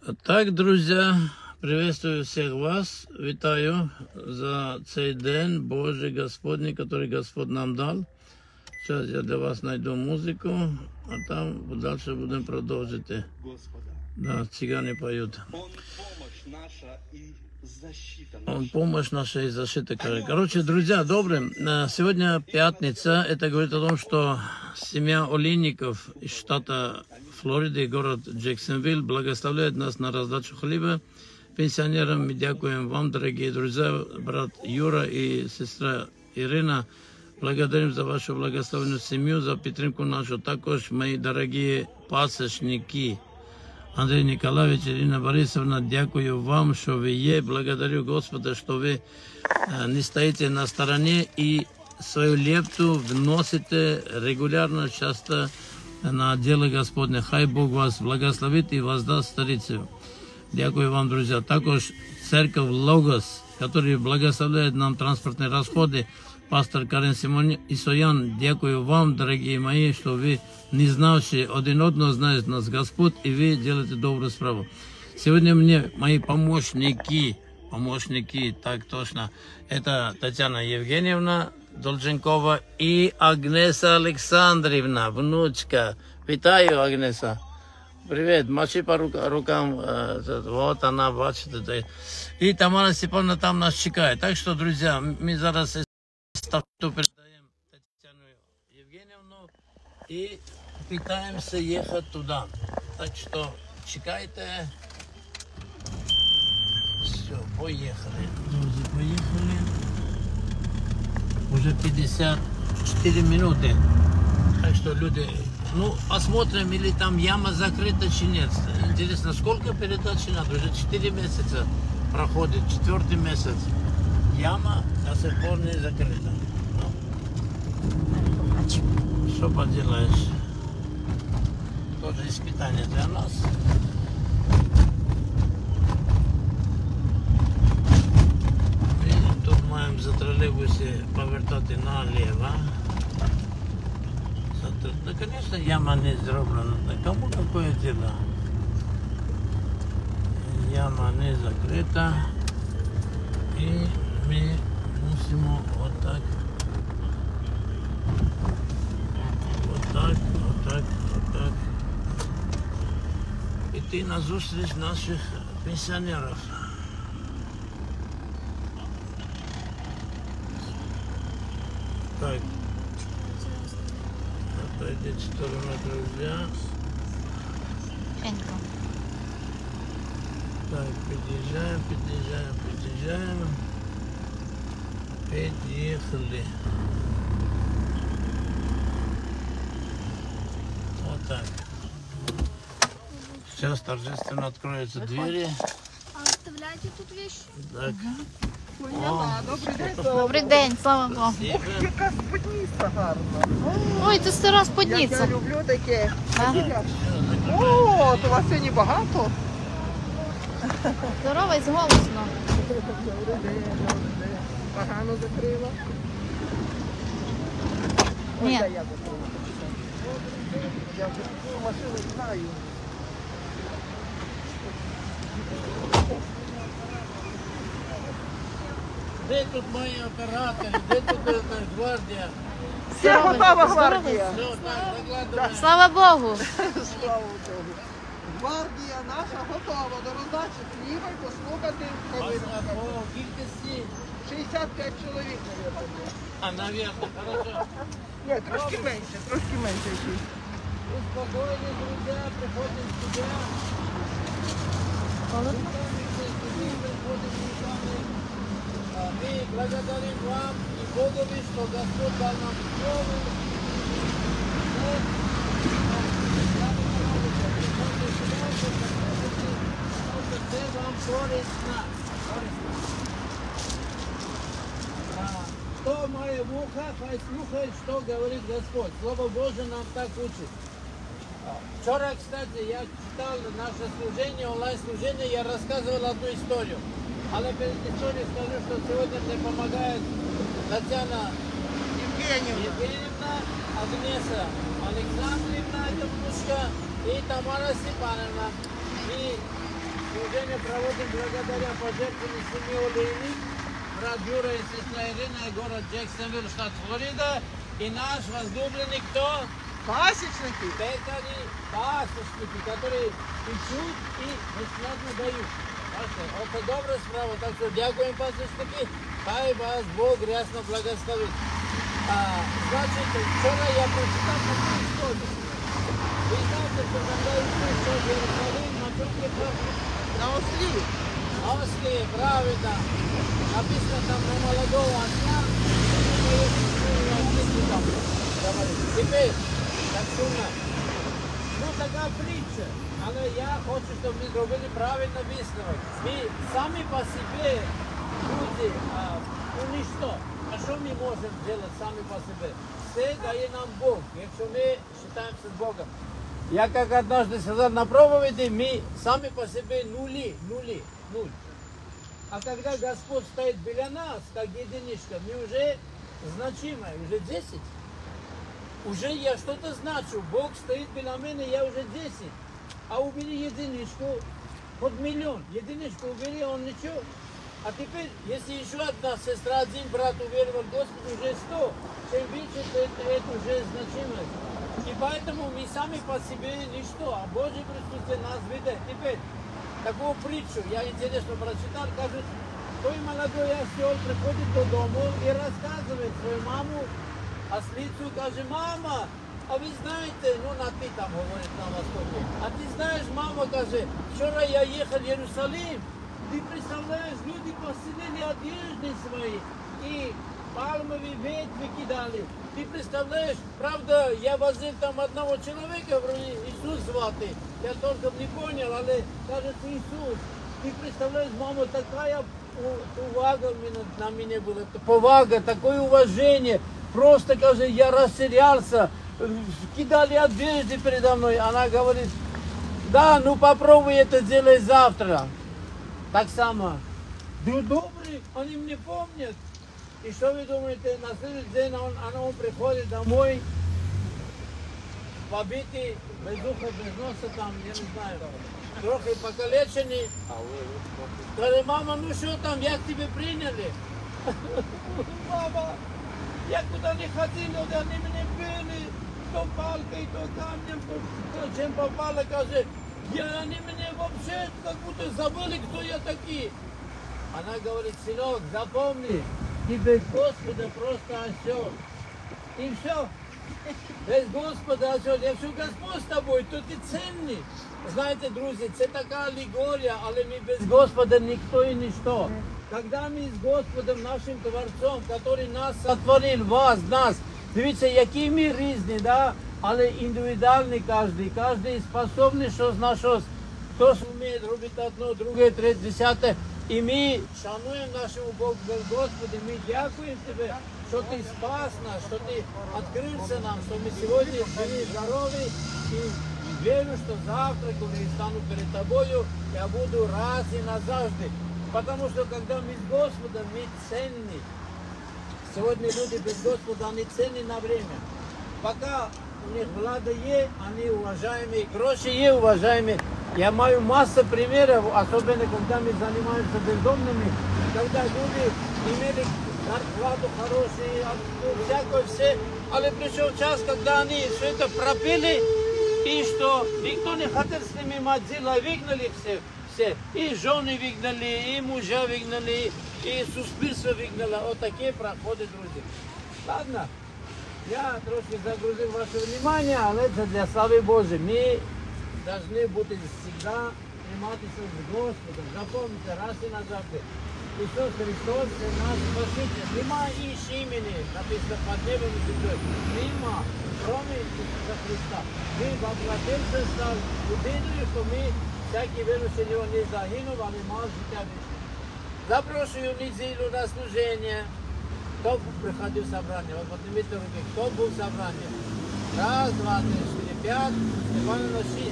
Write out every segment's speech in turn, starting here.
Так, друзья, приветствую всех вас, витаю за цей день Божий Господний, который Господь нам дал. Сейчас я для вас найду музыку, а там дальше будем продолжить. Да, цыгане поют. Он помощь наша и защита. Короче, друзья, добрые. Сегодня пятница. Это говорит о том, что семья Олейников из штата Флориды, город Джексонвилл, благословляет нас на раздачу хлеба пенсионерам. Мы дякуем вам, дорогие друзья, брат Юра и сестра Ирина. Благодарим за вашу благословенную семью, за підтримку нашу. Також мои дорогие пасечники. Андрей Николаевич, Ирина Борисовна, дякую вам, что вы есть. Благодарю Господа, что вы не стоите на стороне и свою лепту вносите регулярно, часто на дело Господне. Хай Бог вас благословит и воздаст старицу. Дякую вам, друзья. Також церковь Логос, который благословляет нам транспортные расходы. Пастор Карен Симон Исоян, дякую вам, дорогие мои, что вы не знавшие один одного, знает нас Господь, и вы делаете добрую справу. Сегодня мне мои помощники, так точно, это Татьяна Евгеньевна Долженкова и Агнеса Александровна, внучка. Витаю, Агнеса. Привет, маши по рукам, вот она, бачите. И Тамара Степановна там нас чекает. Так что, друзья, мы зараз старту передаем Татьяну Евгеньевну и пытаемся ехать туда. Так что чекайте. Все, поехали. Друзья, поехали. Уже 54 минуты. Так что, люди, ну, посмотрим, или там яма закрыта, чи нет. Интересно, сколько передач надо? Уже 4 месяца проходит, 4-й месяц. Яма до сих пор не закрыта. Что поделаешь? Тоже испытание для нас. И тут маем за троллейбусе повертать налево. Да, конечно, яма не сделана. Кому какое дело? Яма не закрыта. И мы мусим вот так. Вот так. Идти на зустріч наших пенсионеров. Так. Отойдите в сторону, друзья. Так, подъезжаем. Подъехали. Вот так. Сейчас торжественно откроются двери. А оставляйте тут вещи? Так. Добрий день, слава Богу. Яка спідниця гарна. Ой, це стара Я спідниця. люблю таке. Ага. О, то у вас сьогодні багато. Здорова і голосно. Погано закрила. Ні. Я закрила. Я вже машину знаю. Де тут мої оператори? Де тут гвардія? Вся готова гвардія. Все, так, закладываем. Слава Богу. Слава Богу. Гвардія наша готова до роздачі хліба і послухати повинна. О, кількості. 65 чоловік, мабуть. А, наверное, хорошо. Ні, трошки менше. Успокойны, друзья, приходим сюда. Мы благодарим вам и Богови, что Господь дал нам новый це вам корисно. Кто мое вуха, хай слухает, что говорит Господь. Слово Божие нам так учит. Вчера, кстати, я читал наше служение, онлайн-служение, я рассказывал одну историю. Але перед историей скажу, что сегодня мне помогает Татьяна Евгеньевна, Агнеса Александровна, это внучка, и Тамара Степановна. И Служение проводим благодаря пожертвованию семьи Олейник, брат Юра и сестра Ирина, город Джексонвилл, штат Флорида. И наш возлюбленный кто? Пасічники. Пекари, пасечники, которые печут и бесплатно дают. Это добрая справа, так что дякуем, пасечники, хай вас Бог рясно благословит. Значит, вчера я прочитал такую историю. Вы знаете, что когда я пришел в Иерусалим, на чем приехал? На ослі. На осле, правильно. Написано там на молодого осла, теперь, так шумно. Ну, такая притча. Але я хочу, чтобы мы сделали правильно высновок. Мы сами по себе люди, ну ничто. А что мы можем делать сами по себе? Все дает нам Бог, если мы считаемся с Богом. Я как однажды сказал на проповеди, мы сами по себе нуль. А когда Господь стоит для нас, как единичка, мы уже значимые, уже 10. Уже я что-то значу. Бог стоит для меня, я уже 10. А убери единичку, под миллион. Единичку убери, он ничего. А теперь, если еще одна сестра, один брат уверовал в Господа, уже 100. Чем больше, это уже значимость. И поэтому мы сами по себе ничто, а Божье присутствие нас ведет. Теперь, такую притчу, я интересно прочитал, кажет, той молодой осел приходит до дома и рассказывает свою маму, ослицу, скажет, мама, а вы знаете, ну на ты там говорит на востоке, а ты знаешь, мама, скажет, вчера я ехал в Иерусалим, ты представляешь, люди посылали одежды свои и пальмовые ветви кидали. Ты представляешь, правда, я возил там одного человека, вроде Иисус звати, я только не понял, але кажется Иисус. Ты представляешь, мама, такая увага на меня была, повага, такое уважение. Просто, кажется, я растерялся, кидали одежды передо мной. Она говорит, да, ну попробуй это делать завтра. Так само. Да добрый, они мне помнят. И что вы думаете, на следующий день он приходит домой, побитый, без уха, без носа там, я не знаю, трохи покалеченный. Говорит, мама, ну что там, як тебя приняли? Мама, я куда не ходил, они меня били, то палкой, то камнем, то чем попало, кажет, они меня вообще как будто забыли, кто я такие. Она говорит, сынок, запомни, ты без Господа просто осел. И все. Без Господа осел. Если Господь с тобой, то ты ценный. Знаете, друзья, это такая аллегория, але мы без Господа никто и ничто. Когда мы с Господом, нашим Творцом, который нас сотворил, вас, нас, дивіться, які ми різні, да? Але індивідуальні кожен. Кожен способний щось на щось. Хтось вміє робити одно, друге, третє, десяте. И мы шануем нашему Богу, Господи, мы дякуем Тебе, что Ты спас нас, что Ты открылся нам, что мы сегодня живы, здоровы, и верю, что завтра, когда я стану перед Тобою, я буду раз и назавжди. Потому что когда мы с Господом, мы ценны. Сегодня люди без Господа, они ценны на время. Пока у них влада есть, они уважаемые, гроши есть уважаемые. Я маю массу примеров, особенно когда мы занимаемся бездомными, когда люди имели зарплату хорошую, всякое все, але пришел час, когда они все это пропили, и что никто не хотел с ними иметь дела, выгнали все. И жены выгнали, и мужа выгнали, и суспільство выгнало. Вот такие проходы, друзья. Ладно, я трошки загрузил ваше внимание, але это для славы Божьей. Мы должны быть всегда приматиться с Господом. Запомните, раз и назавжди. Иисус Христос – наш Спаситель. Нема ищи имени, написано под небом и землей. Нема, кроме Иисуса Христа. Мы воплотился, стал, увидели, что мы, всякий верующий, него не загинул, а имел життя вечное. Запрошую неделю на служение. Кто приходил в собрание? Вот поднимите руки. Кто был в собрании? Раз, два, три, четыре, пять, Степановна 6.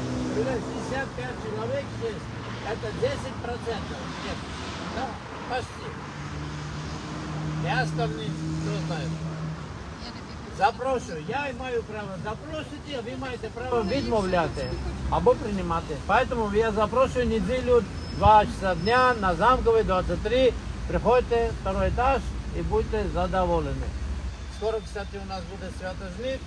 65 человек здесь, это 10%. Нет, да, почти. И остальные, кто знает? Запрошую, я маю право запросити, а ви маєте право відмовляти або приймати. Поэтому я запрошую неділю 2 часа дня на Замковій 23. Приходьте, второй этаж і будьте задоволені. Скоро, кстати, у нас буде свято жнив.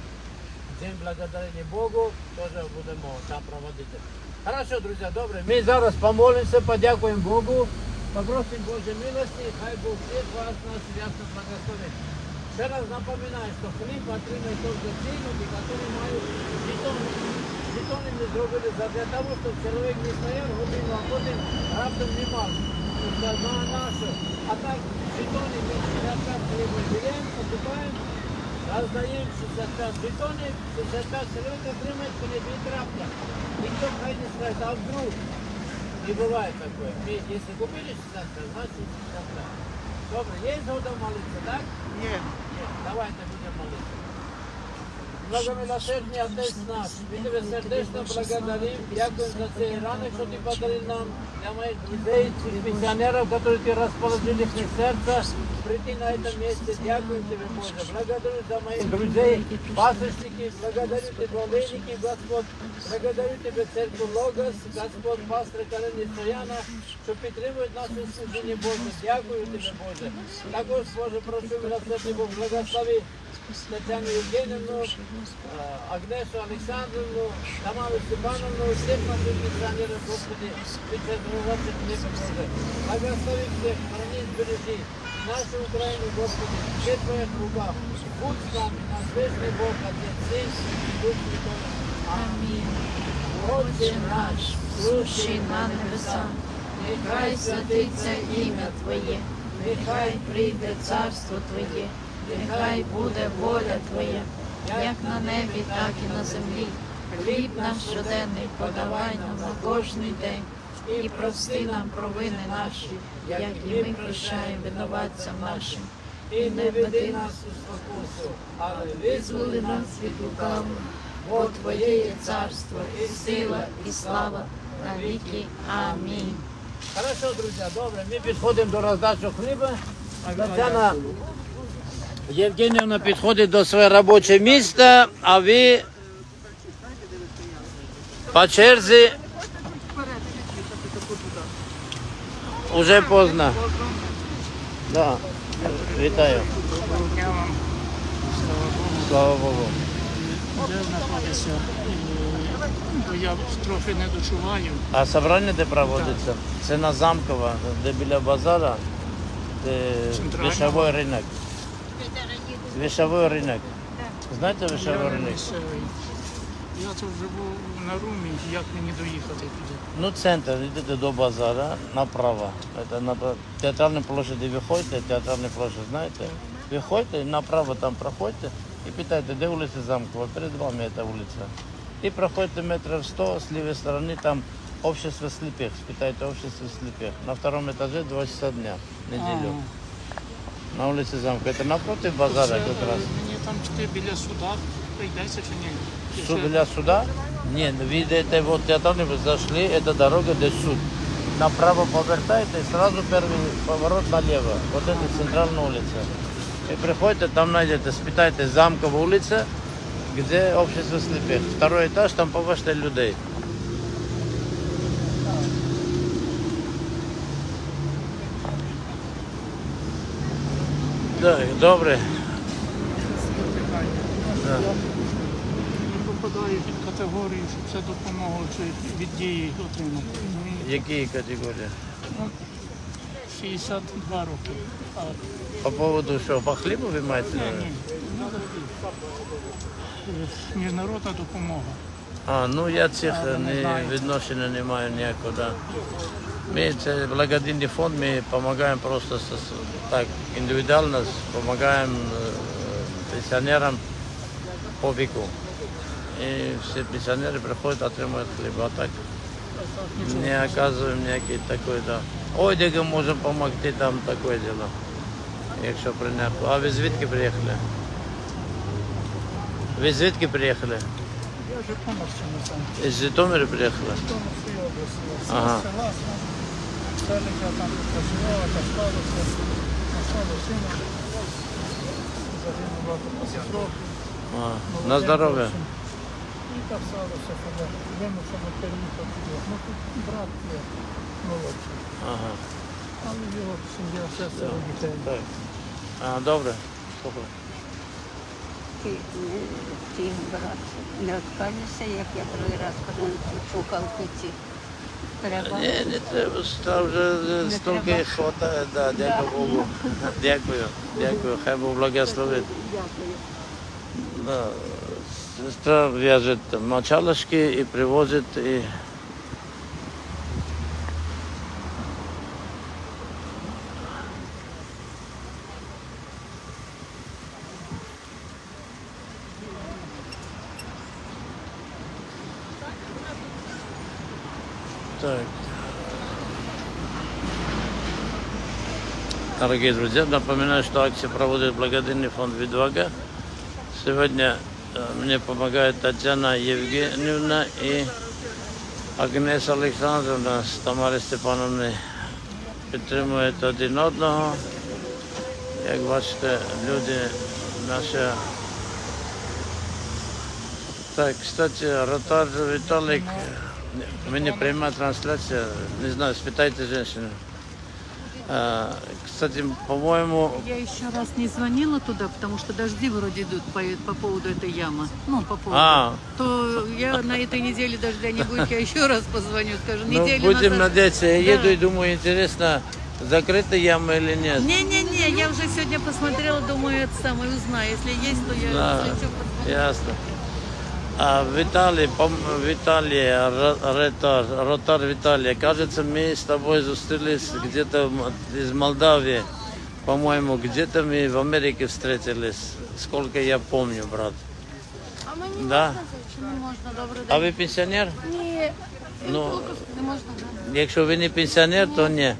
День благодарения Богу, тоже будемо там проводити. Хорошо, друзі, добре. Ми зараз помолимося, подякуємо Богу, попросимо Божої милості, хай Бог всіх вас нас ясно благословить. Ще раз напоминаю, що хліб отримає тільки ті люди, які мають жетони. Жетони ми зробили для того, щоб чоловік не стояв годину, а потім раптом не мав. На нашу. А так, жетони ми 65 хліба беремо, покупаємо, роздаємо 65 жетонів, 65 чоловік отримають по 2 рапта. Никто хай не скажет, а вдруг? Не бывает такое. Мы, если купили 65, значит 65. Добре, є згода молитися, так? Ні. Ні. Давайте будемо молитися. Многомилосердний Отець наш, ми тебе сердечно благодарим, дякуємо за цей ранок, що ти подарив нам, для моих друзей, пенсионеров, которые ты расположил их сердце, прийти на это место, дякуем тебе, Боже. Благодарю за моих друзей, пасочники, благодарю тебя, ленники, Господь, благодарю тебя, церковь Логос, Господь, пастора Карени Стояна, що підтримують наше служіння, Боже. Дякую тебе, Боже. Також, Боже, прошу милосердний Бог, благослови Тетяну Євгенівну, Агнешу Олександровну, Тамару Степановну, всех наших пенсионеров, Господи, Петербурга, Боже. Благослови всех, храни, сбережи нашу Украину, Господи, все в Твоих руках. Будь с нами, наш вечный Бог, Отец, Сын и Дух Святой. Аминь. Отче наш, сущий на небесах, нехай святиться ім'я Твоє, нехай прийде царство Твоє, нехай буде воля Твоя, як на небі, так і на землі. Хліб наш щоденний подавай нам на кожний день, і прости нам провини наші, як і ми прощаємо винуватцям нашим. І не веди нас у спокусу, але визволи нас від лукавого. Бо Твоє є царство, і сила, і слава на віки. Амінь. Хорошо, друзі, добре, ми підходимо до роздачі хліба. Тетяна Євгенівна підходить до свого робочого місця, а ви по черзі. Уже поздно. Да. Вітаю. Слава Богу. Де знаходиться, бо я трохи не дочуваю. А собрання де проводиться? Це на Замкова, де біля базара, де вішовий ринок. Вішовий ринок. Знаєте вішовий ринок? Я тут живу на Румі, як мені доїхати туди? Ну, центр, йдете до базара, направо. Это на Театральной площади виходите, Театральной площади знаєте? Виходите, і направо там проходите і питаєте, де вулиця Замкова, перед вами ця вулиця. І проходите метрів 100, з лівої сторони там общество слепых, спитайте общество слепых. На втором этаже 2 часа дня, неделю. На вулиці Замкова. Це напротив базара якраз. Мені там біля суда прийдеться чи ні? Суд для суда? Нет, видите, вот театральный вы зашли, это дорога до суд. Направо повертаете, и сразу первый поворот налево. Вот это центральная улица. И приходите, там найдете, спитайте, Замкова улица, где общество слепых. Второй этаж, там побачите людей. Так, добре. Да. Попадаю під категорію, що це допомога чи від дії отримати. Які категорії? 62 роки. По поводу що, по хлібу ви маєте? Міжнародна допомога. А, ну я цих відношення не маю ніякого. Да. Ми це благодійний фонд, ми допомагаємо просто так індивідуально, допомагаємо пенсіонерам по віку. І всі пенсіонери приходять, отримують хліб. А так не оказуємо ніякий такий, да. Одягом можемо допомогти, там таке діло, якщо прийняти. А ви звідки приїхали? Ви звідки приїхали? Я вже Житомирщина сам. Із Житомира приїхали? Житомирської області. Ага. Села, селища там проживала, кашталися, настало сина. загинула катастрофу. На здоров'я. І так сталося, коли вимушено переїхати. Ну тут брат є молодший, Ага. але його сім'я, шестеро дітей. Так. Добре. Слухай. Ти, брат, не відкажешся, як я другий раз, коли шукав ці. Треба. Не треба, там вже стільки їх хватає, да, дякую Богу. Дякую, дякую, хай Бог благословить. Дякую. Да. Сестра вяжет мочалочки и привозит, и так. Дорогие друзья, напоминаю, что акцию проводит благодетельный фонд «Відвага». Сегодня мне помогает Татьяна Евгеньевна и Агнеса Александровна с Тамарой Степановной. Підтримують один одного. Як бачите, люди наші. Так, кстати, Ротар Виталик, у меня прямая трансляция, не знаю, спитайте женщину. Кстати, по-моему... Я еще раз не звонила туда, потому что дожди вроде идут по поводу этой ямы. Ну, по поводу. То я на этой неделе дождя не будет, я еще раз позвоню, скажу, Ну, неделю будем назад. надеяться. Я Да. еду и думаю, интересно, закрыта яма или нет. Не-не-не, я уже сегодня посмотрела, думаю, это самое узнаю. Если есть, то я Да, слечу, позвоню. ясно. А Виталий, Ротар Виталий, кажется, мы с тобой зустрелись где-то из Молдавии, по-моему, где-то мы в Америке встретились, сколько я помню, брат. А мені Да. можна зайти? Не можна, добрий А день. ви пенсіонер? Ні, Ну, не можна. якщо ви не пенсіонер, то ні.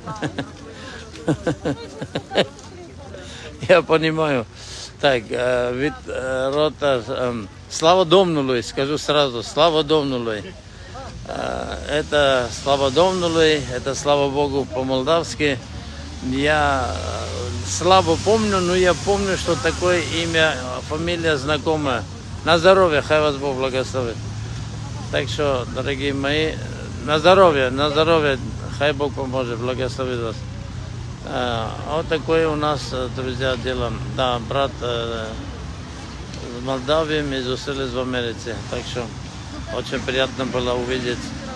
Я понимаю. Так, Ротар, слава Домнулой, скажу сразу, слава Домнулой. Это слава Домнулой, это слава Богу по-молдавски. Я слабо помню, но я помню, что такое имя, фамилия знакомая. На здоровье, хай вас Бог благословит. Так что, дорогие мои, на здоровье, хай Бог поможет, благословит вас. Вот такое у нас, друзья, дело. Да, брат в Молдавии, мы зустрелись в Америке. Так что очень приятно было увидеть.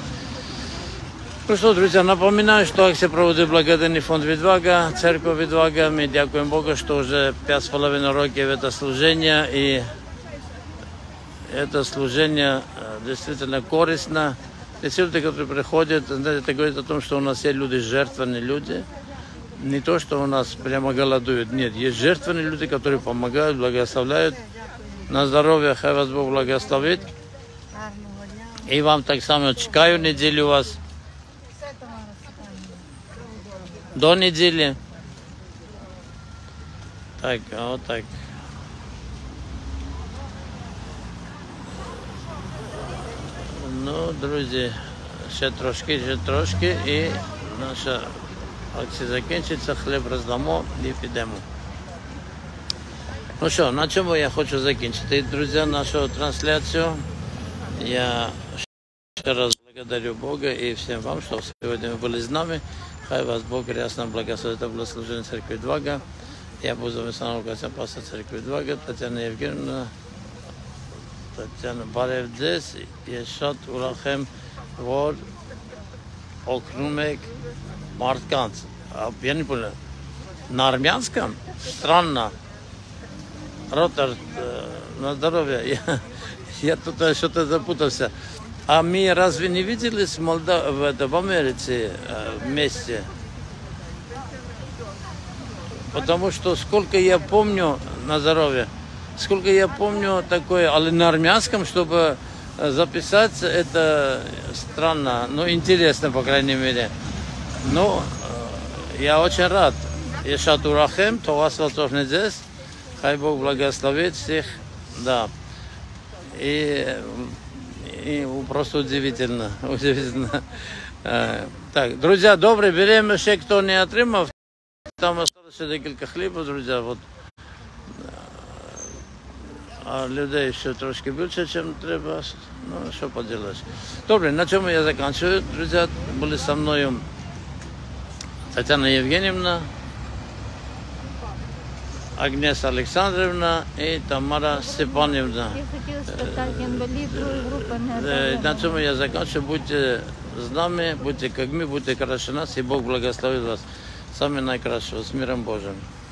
Ну что, друзья, напоминаю, что акция проводит благодетельный фонд «Відвага», церковь «Відвага». Мы дякуем Богу, что уже 5,5 років это служение. И это служение действительно корисно. Все люди, которые приходят, это говорит о том, что у нас есть люди, жертвенные люди. Не то, что у нас прямо голодуют. Нет, есть жертвенные люди, которые помогают, благословляют. На здоровье, хай вас Бог благословит. И вам так само чекаю неделю вас. До недели. Так, вот так. Ну, друзі, ще трошки, і наша акція закінчиться, хліб роздамо і підемо. Ну що, на чому я хочу закінчити, друзі, нашу трансляцію. Я ще раз благодарю Бога и всем вам, что сегодня вы были с нами. Хай вас Бог рясно благословит. Это было служение церкви «Відвага». Я буду заместителем пастора церкви «Відвага», Татьяна Евгеньевна, Татьяна Баревдес, Ешат Урахем, Вор, Окрумек, Мартканц. Я не понял. На армянском? Странно. Ротар, на здоровье. Я тут что-то запутался. А мы разве не виделись в Америке вместе? Потому что, сколько я помню, на здоровье, сколько я помню такое, але на армянском, чтобы записать, это странно, но интересно, по крайней мере. Ну, я очень рад. Ешат Урахем, то вас волцов не здесь. Хай Бог благословит всех. Да. И просто удивительно. Так, друзья, добре, беремо ще, хто не отримав. Там осталось ще декілька хлібів, друзі. Вот. а людей ще трошки більше, ніж треба. Ну, що поділиш. Добре, на цьому я закінчую. Друзі, були зі мною Тетяна Євгенівна, Агнеса Олександрівна і Тамара Степанівна. Я хотіла спитати, інвалід другої групи не На цьому я закінчую. Будьте з нами, будьте як ми, будьте краще нас, і Бог благословить вас. Саме найкращого. З миром Божим.